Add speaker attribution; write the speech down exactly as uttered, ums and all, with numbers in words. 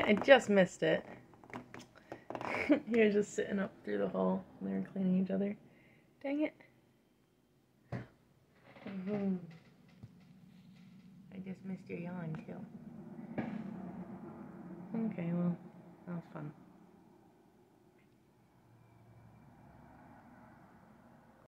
Speaker 1: it! I just missed it. He was just sitting up through the hole and they were cleaning each other. Dang it. Mm-hmm. I just missed your yawn too. Okay, well.